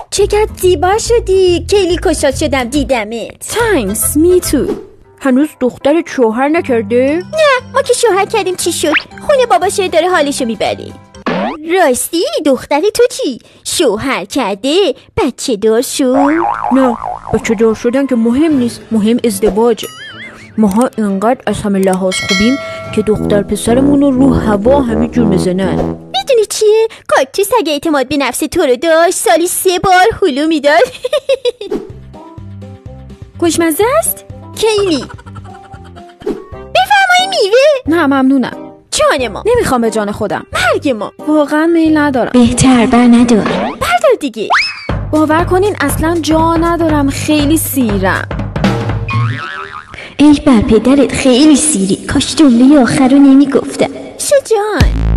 چقدر زیبا شدی. خیلی خوشحال شدم دیدمت. تانکس می تو. هنوز دختر شوهر نکرده؟ نه ما که شوهر کردیم چی شد؟ خونه باباشه داره حالشو میبره. راستی دختر تو چی؟ شوهر کرده؟ بچه دار شد؟ نه بچه دار شدن که مهم نیست، مهم ازدواجه. ماها اینقدر از همه لحاظ خوبیم که دختر پسرمون رو هوا همه جور میزنن. میدونی چیه؟ کاکتوس اگه اعتماد به نفس تو رو داشت سالی 3 بار هلو میداد. خوشمزه است؟ خیلی. بفرمایی میوه. نه ممنونم. جان ما. نمیخوام به جان خودم. مرگ ما. واقعا میل ندارم. بهتر بر ندار. بردار دیگه. باور کنین اصلا جا ندارم، خیلی سیرم. ای بر پدرت خیلی سیری. کاش جمله آخر رو نمیگفتم. شجان